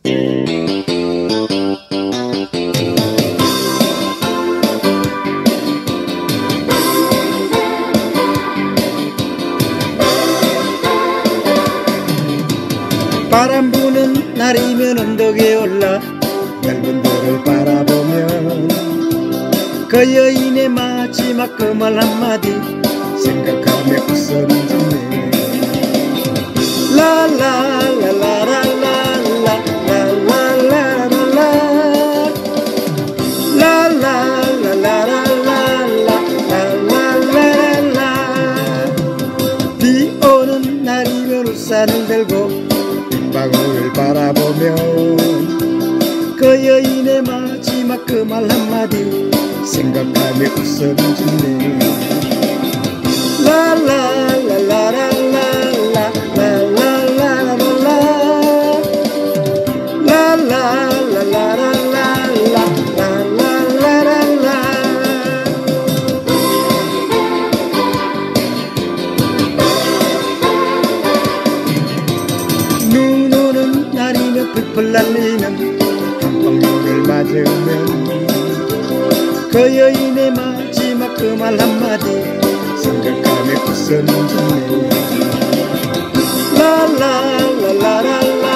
바람 부는 날이면 언덕에 올라 얇은 돌을 바라보면 그 여인의 마지막 그 말 한마디 생각하며 웃음을 짓네. 비 오는 날이면 우산을 들고 빗방울을 바라보면 그 여인의 마지막 그 말 한마디 생각하며 웃음을 짓네. 눈 오는 날이면 불풀 날리는 한방울을 맞으면 그 여인의 마지막 그 말 한마디 생각하며 웃음을 짓네. 라라라라라라